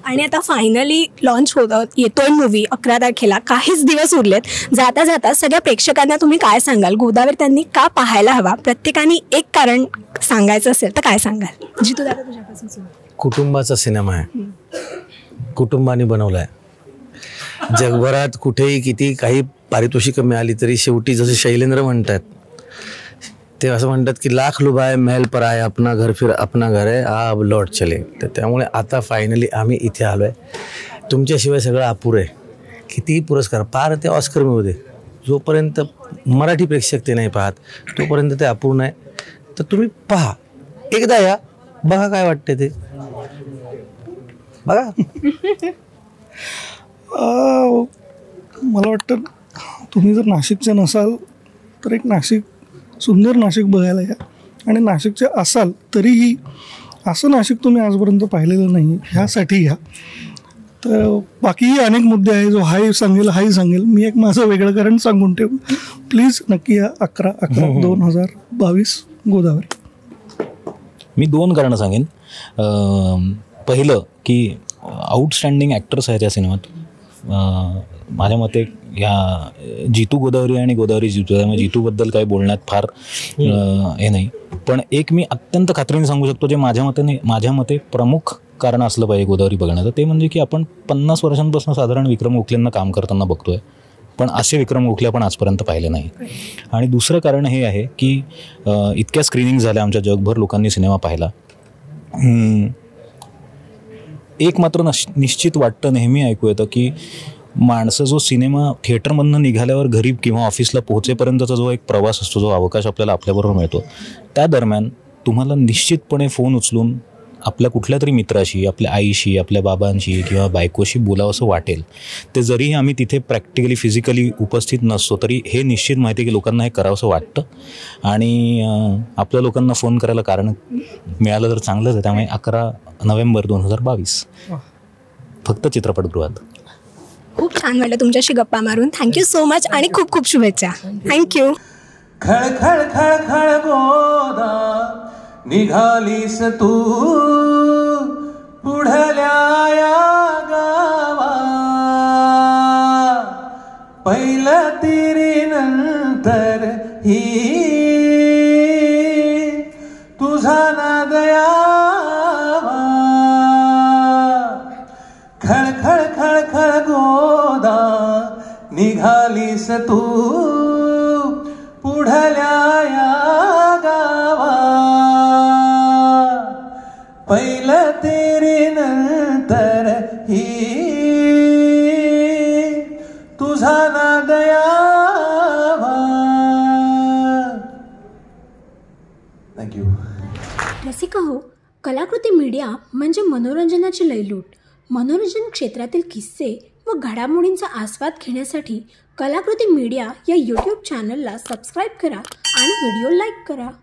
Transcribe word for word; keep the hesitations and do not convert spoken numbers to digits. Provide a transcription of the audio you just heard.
आणि आता finally launch होतं येतोय मूवी अकरा तारखेला, काहीच दिवस उरलेत. जाता जाता सगळ्या प्रेक्षकांना तुम्ही काय सांगाल, गोदावरी त्यांनी का पाहायला हवा? प्रत्येकाने एक कारण सांगायचं असेल तर काय सांगाल? जितू दादा तुझ्यापासून सुरू. कुटुंबाचा सिनेमा आहे, कुटुंबाने बनवला आहे. जगभरात कुठेही किती काही पारितोषिकं मिळाली तरी शेवटी जसे शैलेंद्र म्हणतात ते असं म्हणतात की लाख लुभाए महल पर आए, अपना घर फिर अपना घर आहे, अब लौट चले. तर त्यामुळे आता फायनली आम्ही इथे आलो आहे. तुमच्याशिवाय सगळं अपुरं आहे. कितीही पुरस्कार पार ते ऑस्कर मिळू दे, जोपर्यंत मराठी प्रेक्षक ते नाही पाहत तोपर्यंत ते अपूर्ण आहे. तर तुम्ही पहा, एकदा या, बघा काय वाटते ते बघा. मला वाटतं तुम्ही जर नाशिकचे नसाल तर एक नाशिक, सुंदर नाशिक बघायला या. आणि नाशिकचे असाल तरीही असं नाशिक तुम्ही आजपर्यंत पाहिलेलं नाही, ह्यासाठी या. तर बाकीही अनेक मुद्दे आहे, जो हाही सांगेल हाही सांगेल. मी एक माझं वेगळं कारण सांगून ठेवू. प्लीज नक्की या. अकरा अकरा दोन हजार बावीस गोदावरी. मी दोन कारणं सांगेन. पहिलं की आउटस्टँडिंग ॲक्टर्स आहेत या सिनेमात. माझ्या मते ह्या जितू गोदावरी आणि गोदावरी जितू, त्यामुळे जितूबद्दल काही बोलण्यात फार हे नाही. पण एक मी अत्यंत खात्रीने सांगू शकतो, जे माझ्या मते माझ्या मते प्रमुख कारण असलं पाहिजे गोदावरी बघण्याचं, ते म्हणजे की आपण पन्नास वर्षांपासून साधारण विक्रम गोखलेंना काम करताना बघतोय, पण असे विक्रम गोखले आपण आजपर्यंत पाहिले नाही. आणि दुसरं कारण हे आहे की इतक्या स्क्रीनिंग झाल्या, आमच्या जगभर लोकांनी सिनेमा पाहिला. एक मात्र नश निश्चित वाटतं, नेहमी ऐकू येतं की माणसं जो सिनेमा थिएटरमधनं निघाल्यावर घरी किंवा ऑफिसला पोहोचेपर्यंतचा जो एक प्रवास असतो, जो अवकाश आपल्याला आपल्याबरोबर मिळतो, त्या दरम्यान तुम्हाला निश्चितपणे फोन उचलून आपल्या कुठल्या तरी मित्राशी, आपल्या आईशी, आपल्या बाबांशी किंवा बायकोशी बोलावं असं वाटेल. ते जरीही आम्ही तिथे प्रॅक्टिकली फिजिकली उपस्थित नसतो तरी हे निश्चित माहिती आहे की लोकांना हे करावंसं वाटतं. आणि आपल्या लोकांना फोन करायला कारण मिळालं तर चांगलंच आहे. त्यामुळे अकरा नोव्हेंबर दोन हजार बावीस फक्त चित्रपटगृहात. खूप छान वाटलं तुमच्याशी गप्पा मारून. थँक्यू सो मच आणि खूप खूप शुभेच्छा. थँक्यू. खळ खळ खळ खळ गोदा निघालीस तू पुढल्या या गावा, पहिलं तिरी नंतर ही तुझा नाद यावा. खळ खळ खळ खळ गोदा निघालीस तू पुढल्या या गावा, पहिलं तेरी नंतर ही तुझा नाद यावा. थँक्यू. रसिका हो, कलाकृती मीडिया म्हणजे मनोरंजनाची लयलूट. मनोरंजन क्षेत्रातील किस्से व घडामोडींचा आस्वाद घेण्यासाठी कलाकृती मीडिया या यूट्यूब चॅनलला सबस्क्राईब करा आणि व्हिडिओ लाईक करा.